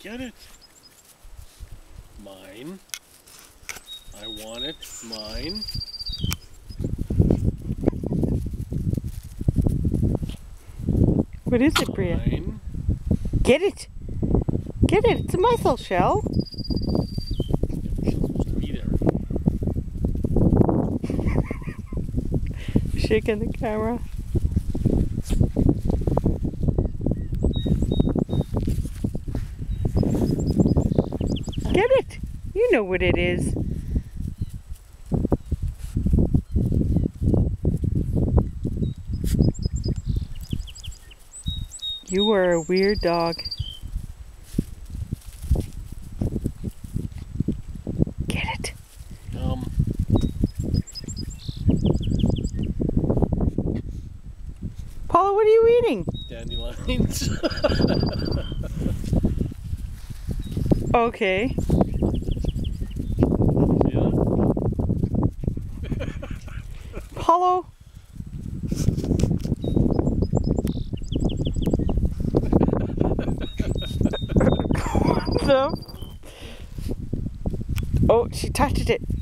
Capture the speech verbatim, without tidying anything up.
Get it. Mine. I want it. Mine. What is it, Breagha? Mine. Get it! Get it! It's a mussel shell. It's supposed to be there. Shaking the camera. Get it! You know what it is. You are a weird dog. Get it. Um. Paula, what are you eating? Dandelions. Okay. Yeah. Paulo. So. Oh, she touched it.